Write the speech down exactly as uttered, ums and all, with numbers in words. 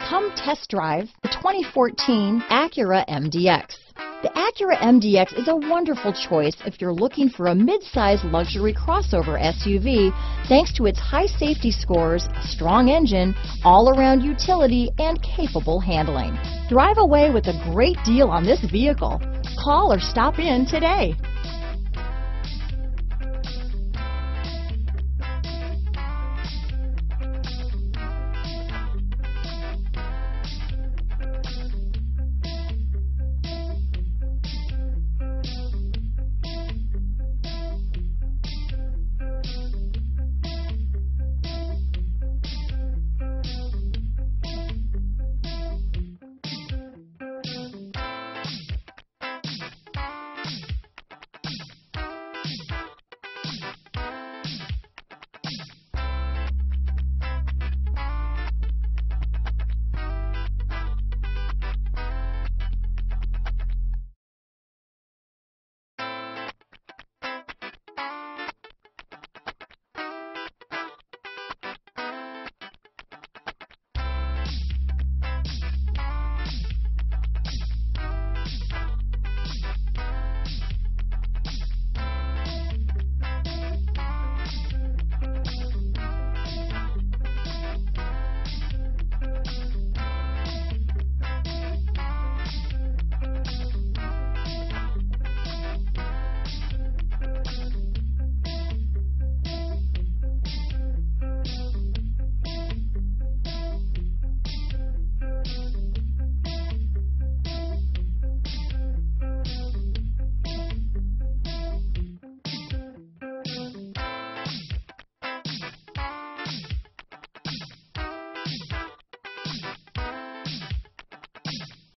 Come test drive the twenty fourteen ACURA M D X. The ACURA M D X is a wonderful choice if you're looking for a mid-size luxury crossover S U V thanks to its high safety scores, strong engine, all-around utility, and capable handling. Drive away with a great deal on this vehicle. Call or stop in today.